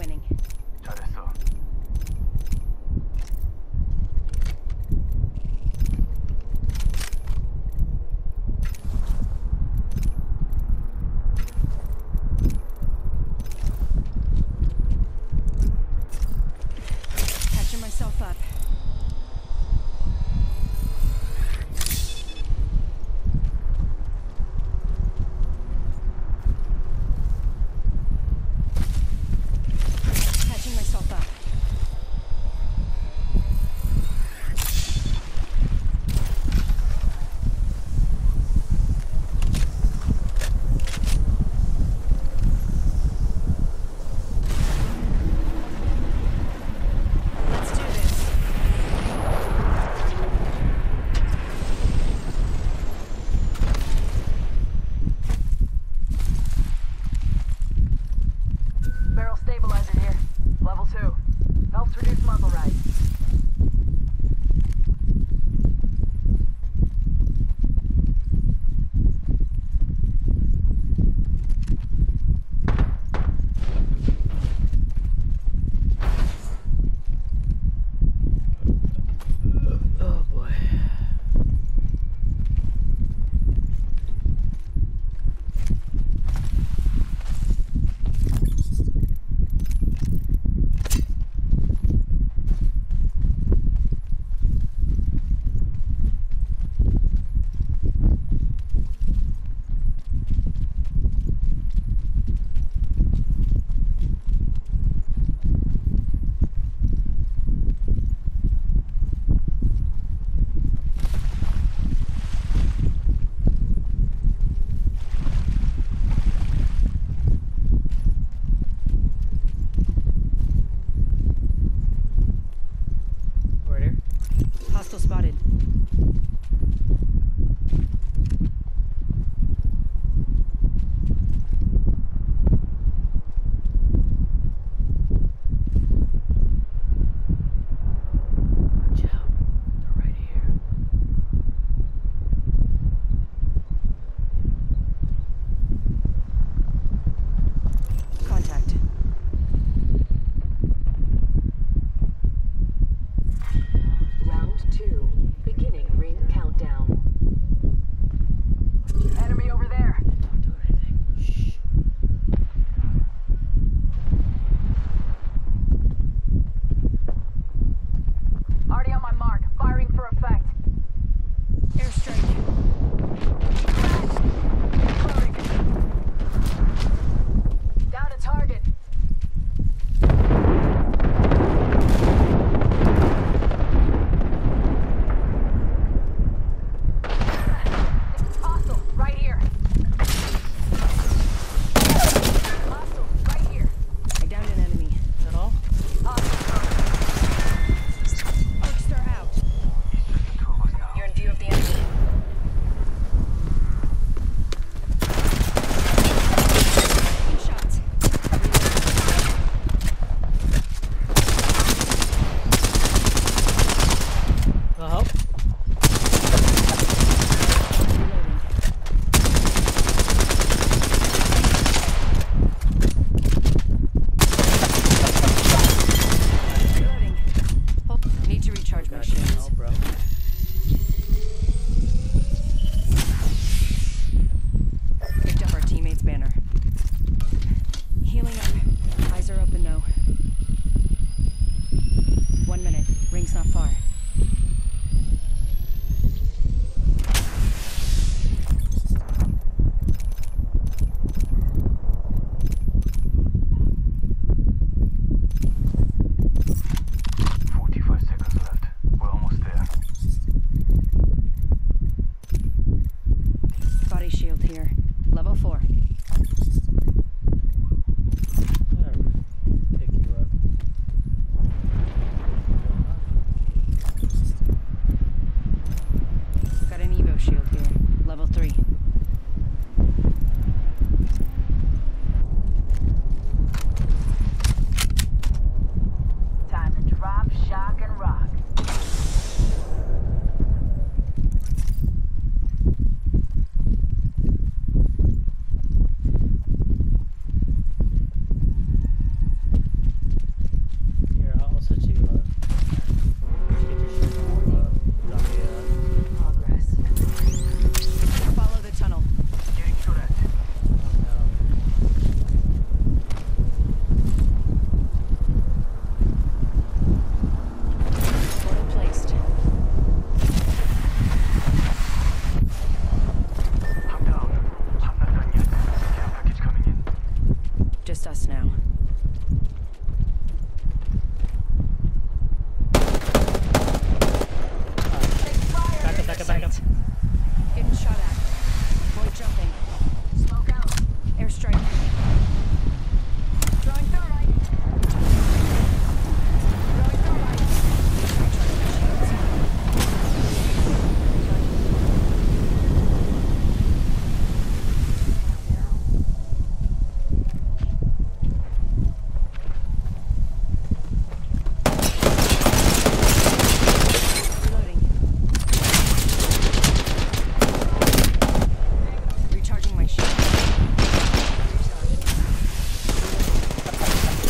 scanning. 잘했어. Patching myself up. Patching myself up.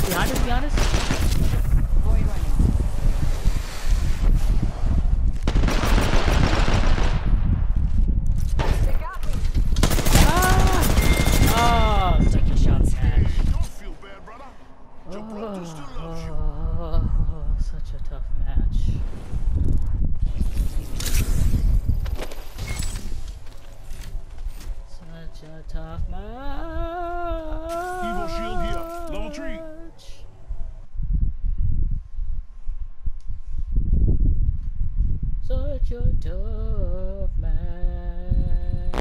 Behind us. Void running. They got me. Ah! Oh, such a shots match. Don't feel bad, brother. Your brother still loves you. Oh, such a tough match. Such a tough match. Evo shield here. Level 3. Such a tough match.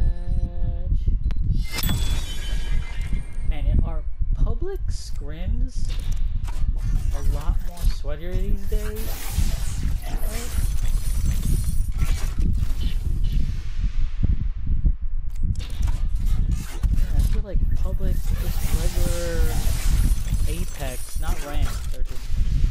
Man, are public scrims a lot more sweatier these days? Right? Yeah, I feel like public, just regular Apex, not ranked, they're just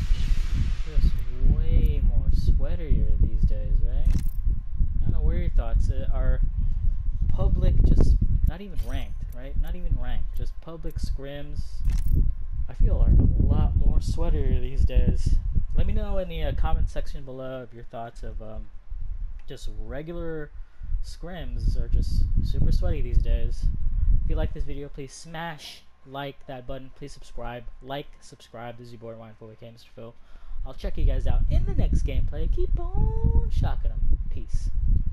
way more sweatier these days, right? I don't know, what are your thoughts? Are public just not even ranked, right? Not even ranked, just public scrims, I feel are a lot more sweatier these days. Let me know in the comment section below of your thoughts of just regular scrims are just super sweaty these days. If you like this video, please smash like that button. Please subscribe. Subscribe. This is your boy Ryan Full, aka Mr. Phil. I'll check you guys out in the next gameplay. Keep on shocking them. Peace.